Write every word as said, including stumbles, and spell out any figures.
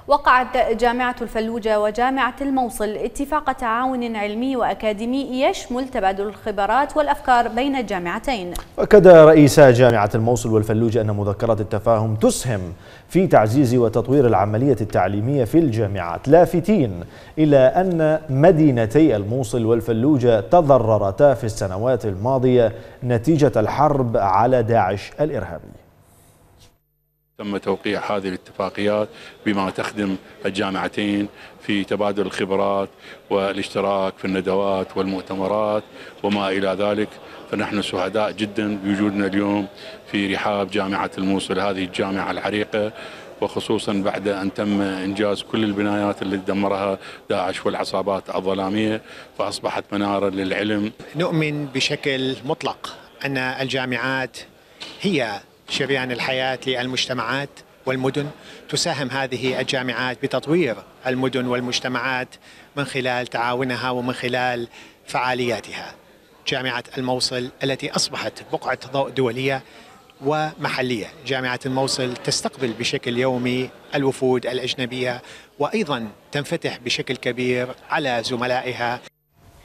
وقعت جامعة الفلوجة وجامعة الموصل اتفاق تعاون علمي وأكاديمي يشمل تبادل الخبرات والأفكار بين الجامعتين. أكد رئيسا جامعة الموصل والفلوجة أن مذكرة التفاهم تسهم في تعزيز وتطوير العملية التعليمية في الجامعات، لافتين إلى أن مدينتي الموصل والفلوجة تضررتا في السنوات الماضية نتيجة الحرب على داعش الإرهابي. تم توقيع هذه الاتفاقيات بما تخدم الجامعتين في تبادل الخبرات والاشتراك في الندوات والمؤتمرات وما إلى ذلك، فنحن سعداء جدا بوجودنا اليوم في رحاب جامعة الموصل، هذه الجامعة العريقة، وخصوصا بعد أن تم إنجاز كل البنايات اللي دمرها داعش والعصابات الظلامية، فأصبحت منارة للعلم. نؤمن بشكل مطلق أن الجامعات هي شريان الحياة للمجتمعات والمدن. تساهم هذه الجامعات بتطوير المدن والمجتمعات من خلال تعاونها ومن خلال فعالياتها. جامعة الموصل التي أصبحت بقعة ضوء دولية ومحلية، جامعة الموصل تستقبل بشكل يومي الوفود الأجنبية وأيضا تنفتح بشكل كبير على زملائها.